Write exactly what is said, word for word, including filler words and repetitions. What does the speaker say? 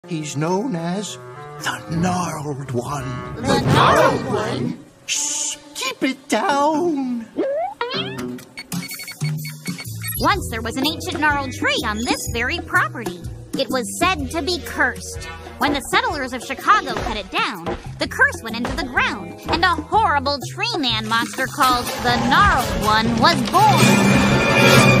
He's known as the Gnarled One. The Gnarled One? Shh! Keep it down! Once there was an ancient gnarled tree on this very property. It was said to be cursed. When the settlers of Chicago cut it down, the curse went into the ground, and a horrible tree man monster called the Gnarled One was born.